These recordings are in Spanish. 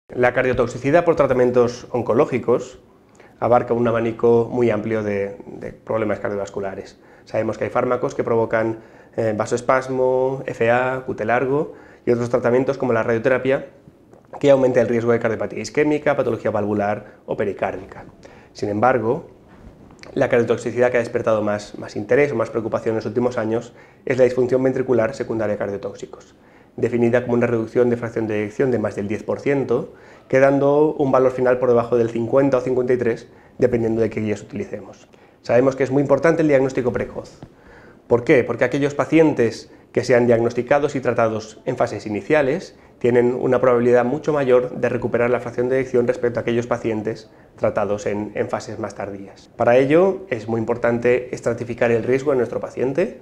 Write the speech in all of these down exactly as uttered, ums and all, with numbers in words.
La cardiotoxicidad por tratamientos oncológicos abarca un abanico muy amplio de, de problemas cardiovasculares. Sabemos que hay fármacos que provocan eh, vasoespasmo, F A, Q T largo y otros tratamientos como la radioterapia que aumenta el riesgo de cardiopatía isquémica, patología valvular o pericárdica. Sin embargo, la cardiotoxicidad que ha despertado más, más interés o más preocupación en los últimos años es la disfunción ventricular secundaria a cardiotóxicos, definida como una reducción de fracción de eyección de más del diez por ciento, quedando un valor final por debajo del cincuenta o cincuenta y tres, dependiendo de qué guías utilicemos. Sabemos que es muy importante el diagnóstico precoz. ¿Por qué? Porque aquellos pacientes que sean diagnosticados y tratados en fases iniciales tienen una probabilidad mucho mayor de recuperar la fracción de eyección respecto a aquellos pacientes tratados en, en fases más tardías. Para ello es muy importante estratificar el riesgo de nuestro paciente,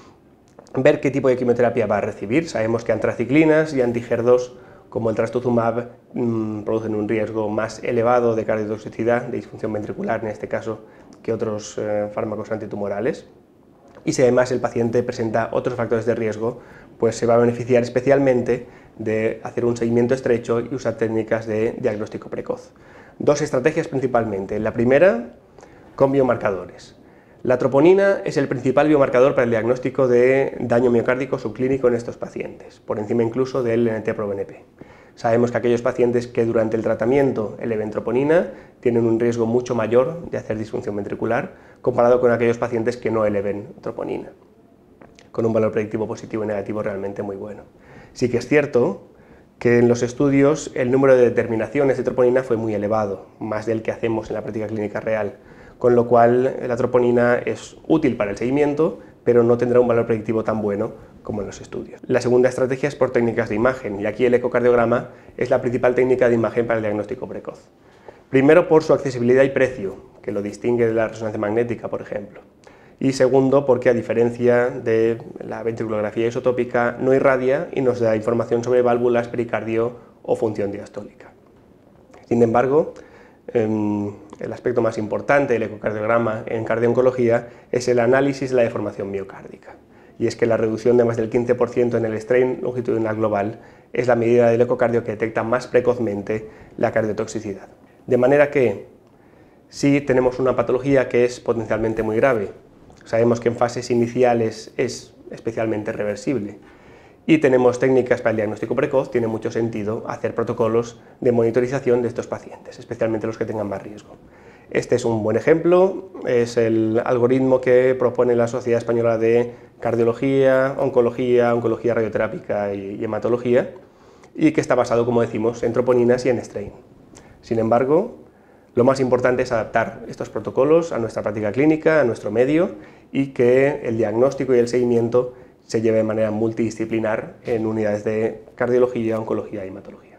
ver qué tipo de quimioterapia va a recibir. Sabemos que antraciclinas y anti G E R dos como el trastuzumab mmm, producen un riesgo más elevado de cardiotoxicidad, de disfunción ventricular en este caso, que otros eh, fármacos antitumorales. Y si además el paciente presenta otros factores de riesgo, pues se va a beneficiar especialmente de hacer un seguimiento estrecho y usar técnicas de diagnóstico precoz. Dos estrategias principalmente. La primera, con biomarcadores. La troponina es el principal biomarcador para el diagnóstico de daño miocárdico subclínico en estos pacientes, por encima incluso del N T-pro B N P. Sabemos que aquellos pacientes que durante el tratamiento eleven troponina tienen un riesgo mucho mayor de hacer disfunción ventricular comparado con aquellos pacientes que no eleven troponina, con un valor predictivo positivo y negativo realmente muy bueno. Sí que es cierto que en los estudios el número de determinaciones de troponina fue muy elevado, más del que hacemos en la práctica clínica real, con lo cual la troponina es útil para el seguimiento, pero no tendrá un valor predictivo tan bueno como en los estudios. La segunda estrategia es por técnicas de imagen, y aquí el ecocardiograma es la principal técnica de imagen para el diagnóstico precoz. Primero, por su accesibilidad y precio, que lo distingue de la resonancia magnética, por ejemplo. Y segundo, porque a diferencia de la ventriculografía isotópica, no irradia y nos da información sobre válvulas, pericardio o función diastólica. Sin embargo, el aspecto más importante del ecocardiograma en cardiooncología es el análisis de la deformación miocárdica. Y es que la reducción de más del quince por ciento en el strain longitudinal global es la medida del ecocardio que detecta más precozmente la cardiotoxicidad. De manera que, si tenemos una patología que es potencialmente muy grave, sabemos que en fases iniciales es especialmente reversible, y tenemos técnicas para el diagnóstico precoz, tiene mucho sentido hacer protocolos de monitorización de estos pacientes, especialmente los que tengan más riesgo. Este es un buen ejemplo, es el algoritmo que propone la Sociedad Española de Cardiología, Oncología, Oncología Radioterápica y Hematología, y que está basado, como decimos, en troponinas y en strain. Sin embargo, lo más importante es adaptar estos protocolos a nuestra práctica clínica, a nuestro medio, y que el diagnóstico y el seguimiento se lleve de manera multidisciplinar en unidades de cardiología, oncología y hematología.